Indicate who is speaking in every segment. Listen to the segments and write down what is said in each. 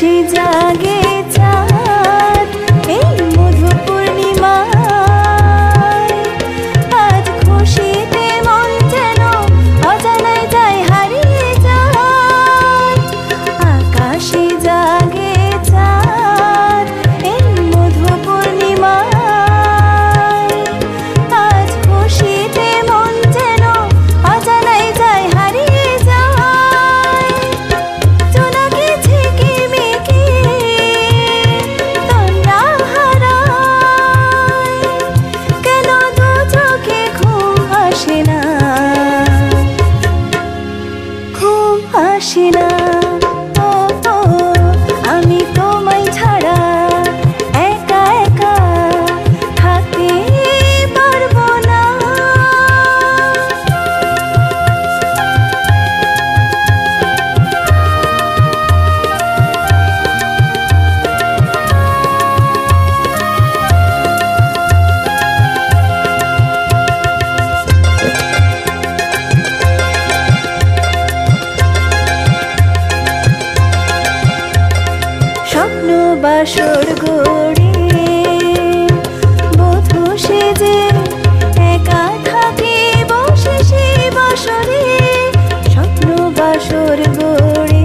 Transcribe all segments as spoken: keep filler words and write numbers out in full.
Speaker 1: আকাশে জাগে চাঁদ এই মধু পূর্ণিমায়। আজ খুশিতে মন যেন অজানায় যায় হারিয়ে যায়। আকাশে জাগে চাঁদ এই মধু পূর্ণিমায়। আজ খুশিতে মন যেন অজানায় যায় হারিয়ে যায়। জোনাকি ঝিকিমিকি তন্দ্রা হারায়। কেন দু চোখে ঘুম আসে না, ঘুম আসে না। ও ও আমি তোমায় ছাড়া একা একা থাকতে পারবো না। স্বপ্ন বাসর গড়ে বধূ সেজে একা থাকি বসে সে বাসরে। স্বপ্ন বাসর গড়ে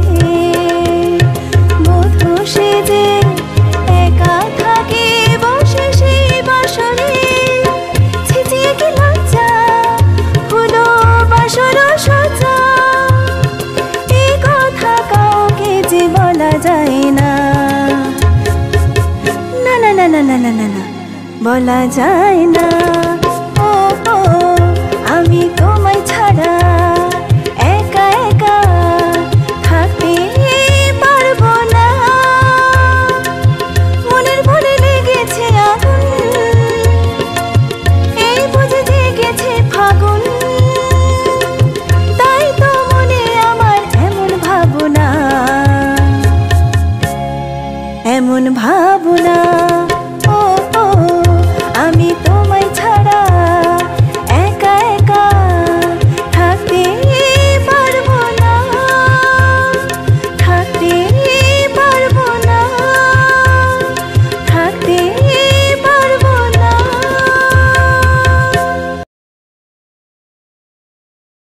Speaker 1: বধূ সেজে একা থাকি বসে সে বাসরে। ছিচিয়ে কি লজ্জা হলো বাসর সজ্জা। এই কথা কাউকে যে বলা যায় না, না না না না না না না বলা যায় না। ও ও আমি তো